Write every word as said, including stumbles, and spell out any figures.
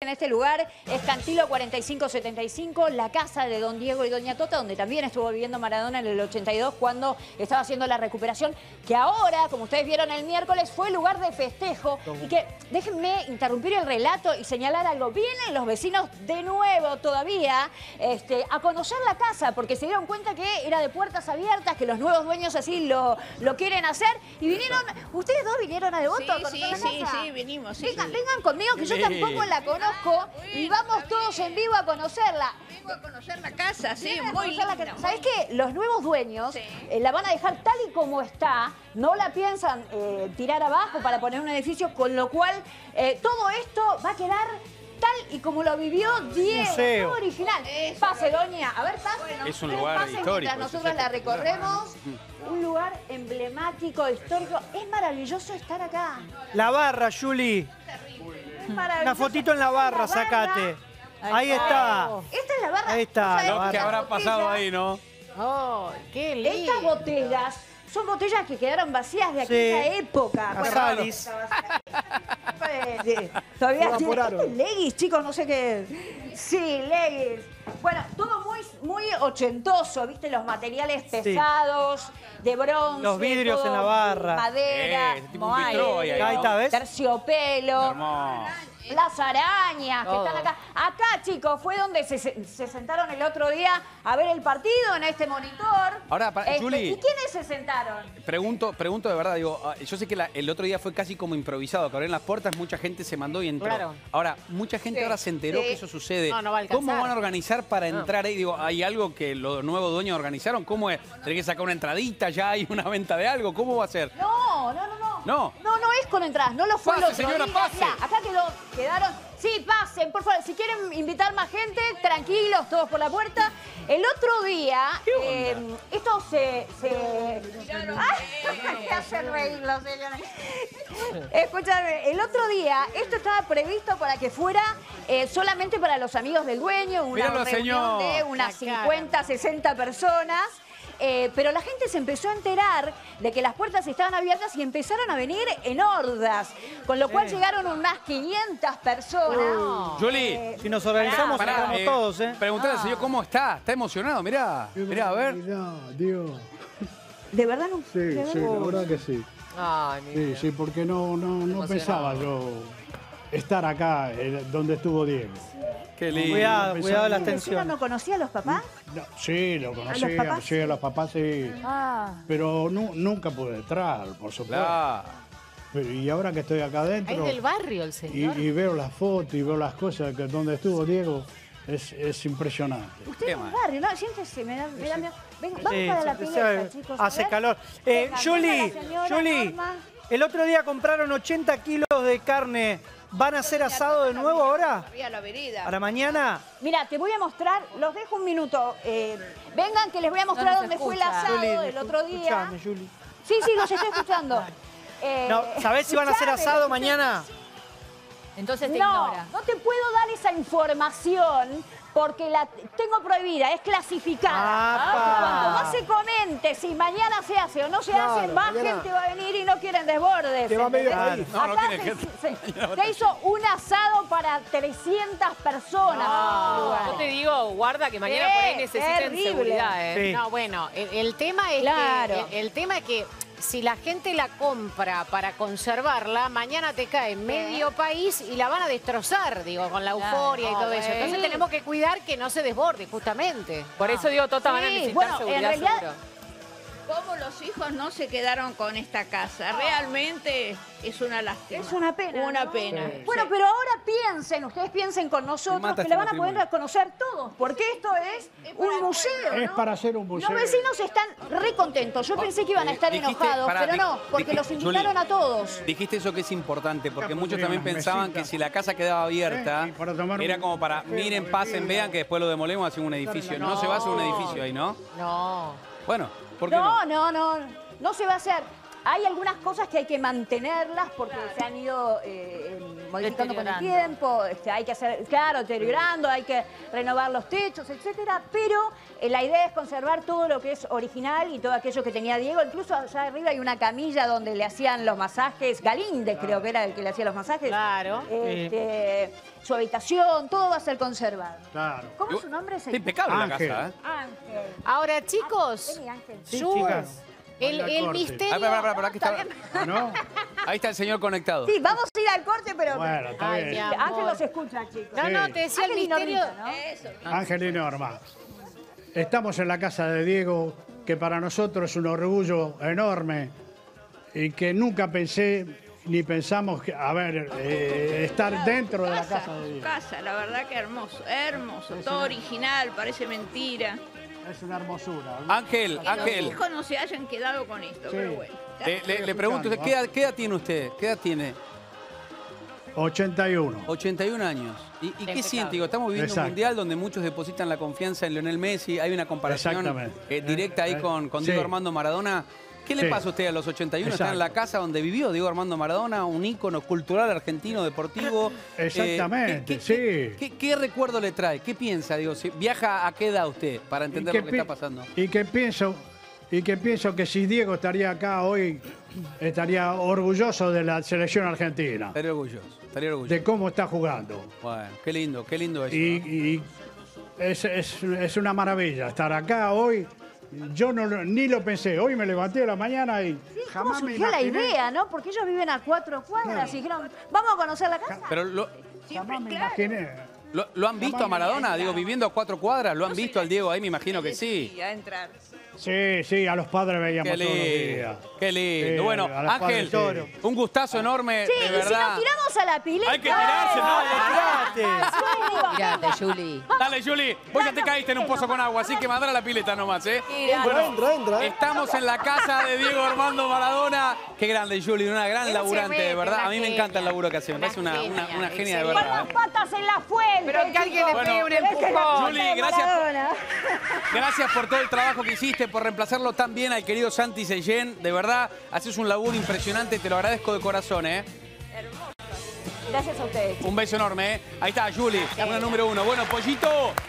En este lugar es Cantilo cuarenta y cinco setenta y cinco, la casa de don Diego y doña Tota, donde también estuvo viviendo Maradona en el ochenta y dos cuando estaba haciendo la recuperación, que ahora, como ustedes vieron el miércoles, fue lugar de festejo. Y que déjenme interrumpir el relato y señalar algo. Vienen los vecinos de nuevo todavía este, a conocer la casa, porque se dieron cuenta que era de puertas abiertas, que los nuevos dueños así lo, lo quieren hacer. Y vinieron, ustedes dos vinieron a Devoto sí, a conocer sí, la sí, casa. sí, venimos. Sí, vengan, sí. vengan conmigo, que yo tampoco la conozco. Y vamos todos en vivo a conocerla. Vengo a conocer la casa, sí, Vienen a muy conocer la linda. casa. ¿Sabés qué? Los nuevos dueños Sí. eh, la van a dejar tal y como está. No la piensan eh, tirar abajo para poner un edificio, con lo cual eh, todo esto va a quedar tal y como lo vivió Diego, museo. todo original. Eso. Pase, doña. A ver, pase. Bueno, Es un Ustedes lugar pasen histórico, mientras es nosotros la recorremos. Un lugar emblemático, histórico. Es maravilloso estar acá. La barra, Juli. Es maravilloso. Una fotito en la barra, sacate. Ahí está. Esta es la barra. Ahí está, ¿Vos sabés la Lo barra. que estas habrá pasado botellas- ahí, ¿no? ¡Oh, qué lindo! Estas botellas son botellas que quedaron vacías de aquella Sí. época. Bueno, Casalis. Eh, sí. Todavía Se tiene evaporaron. leggings, chicos, no sé qué. Sí, leggings. Bueno, todo muy, muy ochentoso, ¿viste? Los materiales pesados, de bronce. Los vidrios todo en la barra. Madera, Eh, tipo un moai, vitró ahí, Ahí ¿no? está, ¿ves? terciopelo. Hermoso. Las arañas que Todo. están acá. Acá, chicos, fue donde se, se sentaron el otro día a ver el partido en este monitor. Ahora, para- Este, Juli. ¿Y quiénes se sentaron? Pregunto, pregunto de verdad, digo, ah, yo sé que la- el otro día fue casi como improvisado, que abrieron las puertas, mucha gente se mandó y entró. Claro. Ahora, mucha gente Sí, ahora se enteró sí. que eso sucede. No, no va a alcanzar. ¿Cómo van a organizar para No. entrar ahí? Digo, ¿hay algo que los nuevos dueños organizaron? ¿Cómo es? ¿Tenés que sacar una entradita? ¿Ya hay una venta de algo? ¿Cómo va a ser? No, no, no, no. No. No, no es con entradas, no lo fue el Pase, otro señora, día. pase. Mirá, acá quedó, quedaron. Sí, pasen, por favor. Si quieren invitar más gente, tranquilos, todos por la puerta. El otro día, eh, esto se... se... ¡Ay! Me hacen reír los señores. Escúchame, el otro día, esto estaba previsto para que fuera eh, solamente para los amigos del dueño, una Míralo, reunión señor. de unas La cara. cincuenta, sesenta personas. Eh, pero la gente se empezó a enterar de que las puertas estaban abiertas y empezaron a venir en hordas, con lo cual llegaron unas quinientas personas. No. Juli, Eh, Si nos organizamos, pará, sacamos eh, todos, ¿eh? Preguntale al Ah. señor cómo está. Está emocionado, mirá. Mirá, a ver. Mirá, Dios. ¿De verdad no? Sí, de sí, verdad. la verdad que sí. Ay, mi Sí, vida. sí, porque no, no, no Emocionado. pensaba yo estar acá eh, donde estuvo Diego. Qué lindo. Cuidado, cuidado las ¿El vecino tensiones. no conocía a los papás? No, sí, lo conocía, papás? sí, a los papás sí. Ah. Pero nu- nunca pude entrar, por supuesto. Claro. Pero, y ahora que estoy acá Es adentro del barrio el y, señor. y veo las fotos y veo las cosas que donde estuvo Diego, es, es impresionante. Usted Qué es un mal. barrio, ¿no? Siéntese, me da, me da miedo. Venga, vamos Sí, para la sí, pileta, sí, chicos. a hace ver. calor. Eh, Venga, Juli, venga la señora Juli, Norma. el otro día compraron ochenta kilos de carne. ¿Van a hacer asado de nuevo ahora? Había la vereda. ¿Para mañana? Mira, te voy a mostrar, los dejo un minuto. Eh, vengan que les voy a mostrar nos dónde fue el escucha. asado Juli, el otro día. escuchame, Juli. Sí, sí, los estoy escuchando. Eh, No, ¿sabés si van a hacer escuchame, asado escuchame. mañana? Entonces te No, ignora. no te puedo dar esa información porque la tengo prohibida, es clasificada. ¡Apa! Cuanto más se comente si mañana se hace o no se Claro, hace, más mañana. gente va a venir y no quieren desbordes. Te va medio ¿entendés? país. No, no Acá tiene se, gente. se- se hizo un asado para trescientas personas. en el lugar. Yo te digo, guarda que mañana por ahí Sí, necesitan terrible. seguridad, ¿eh? Sí. No, bueno, el, el tema es Claro. que el, el tema es que si la gente la compra para conservarla, mañana te cae medio país y la van a destrozar, digo, con la euforia y no, todo eso. bueno. Entonces tenemos que cuidar que no se desborde, justamente. Por eso digo, Tota, van a Sí, necesitar bueno, en seguridad realidad- seguro. ¿Cómo los hijos no se quedaron con esta casa? Realmente es una lástima. Es una pena. Una ¿no? pena. Bueno, Sí. pero ahora piensen, ustedes piensen con nosotros mata que este la van a poder matrimonio. conocer todos, porque esto es un museo. Es ¿no? para hacer un museo. Los vecinos están re contentos. Yo pensé que iban a estar Eh, dijiste- enojados, pará, pero di- no, porque dij- los Juli, invitaron a todos. Dijiste eso que es importante, porque Acá muchos pondría también unas pensaban mesitas. que si la casa quedaba abierta, Eh, y para tomar era un como para, café, miren, una pasen, bebida. vean que después lo demolemos, hacemos un edificio. No, se va a hacer un edificio ahí, ¿no? No. Bueno, ¿por qué no? No, no, no, no se va a hacer. Hay algunas cosas que hay que mantenerlas porque se han ido eh, modificando con el Deteriorando. tiempo, este, hay que hacer, claro, deteriorando, hay que renovar los techos, etcétera, pero eh, la idea es conservar todo lo que es original y todo aquello que tenía Diego. Incluso allá arriba hay una camilla donde le hacían los masajes, Galíndez creo que era el que le hacía los masajes. Claro. Este, su habitación, todo va a ser conservado. Claro. ¿Cómo es su nombre? Está impecable la Ángel. casa, ¿eh? Ángel. Ahora, chicos, Vení, Ángel. Sí, Sus- chicas. el, Vaya el corte. misterio... Ah, pará, pará, pará, aquí está. ¿Ah, no? Ahí está el señor conectado. Sí, vamos a ir al corte, pero... Bueno, está Ay, bien. mi Ángel amor. los escucha, chicos. No, no, te decía el Ángel y misterio... Normita, ¿no? Eso. Ángel y Norma. Estamos en la casa de Diego, que para nosotros es un orgullo enorme y que nunca pensé ni pensamos que, a ver, eh, estar dentro de la Casa, casa de su Diego. casa, la verdad que hermoso, hermoso, todo original, parece mentira. Es una hermosura. Ángel, Que los Ángel, hijos no se hayan quedado con esto, Sí. pero bueno. ya le, le- le pregunto, ¿usted, ¿qué, edad, qué edad tiene usted? ¿Qué edad tiene? ochenta y uno. ochenta y un años. ¿Y, y qué Impecable. siente? Digo, estamos viviendo Exacto. un mundial donde muchos depositan la confianza en Lionel Messi. Hay una comparación Exactamente. eh, directa ahí Eh, con, con sí. Diego Armando Maradona. ¿Qué le Sí. pasa a usted a los ochenta y uno? Está en la Exacto. casa donde vivió Diego Armando Maradona, un ícono cultural argentino, deportivo. Exactamente, Eh, ¿qué, sí. qué, qué- qué recuerdo le trae? ¿Qué piensa? Digo, si ¿viaja a qué edad usted para entender Y lo que pi- está pasando? Y que pienso, y que pienso que si Diego estaría acá hoy, estaría orgulloso de la selección argentina, Estaría orgulloso, estaría orgulloso. de cómo está jugando. Bueno, qué lindo, qué lindo eso. Y, y es, es- es una maravilla estar acá hoy. Yo no, lo- ni lo pensé. Hoy me levanté a la mañana y ¿Cómo jamás me surgió la imaginé, idea, no? Porque ellos viven a cuatro cuadras y dijeron, vamos a conocer la casa. Pero lo, jamás me claro. imaginé. lo- ¿lo han visto a Maradona? Digo, viviendo a cuatro cuadras, ¿lo han visto al Diego ahí? Me imagino que sí. A entrar. Sí, sí, a los padres veíamos Qué todos los lindo, días. qué lindo. Sí, bueno, a los Ángel, padres, sí. un gustazo enorme, Sí, de y si verdad. nos tiramos a la pileta... Hay que tirarse, ¿no? Tirate, Juli. Dale, Juli, vos ya te caíste en un pozo con agua, así que mandar a la pileta nomás, ¿eh? Entra, entra, entra. Estamos en la casa de Diego Armando Maradona. Qué grande, Juli, una gran Él se laburante, mete, de verdad. una A mí me genia. encanta el laburo que hace, me Una parece una, una, genia, una genia de excelente. verdad. Con las patas en la fuente, Pero que alguien le chicos. pegue un Esa es la empujón. fuente Juli, de gracias por- Maradona. Gracias por todo el trabajo que hiciste, por reemplazarlo tan bien al querido Santi Seyén. De verdad, haces un laburo impresionante, te lo agradezco de corazón, ¿eh? Gracias a ustedes. Un beso enorme, ¿eh? Ahí está, Juli, una número uno. Bueno, Pollito,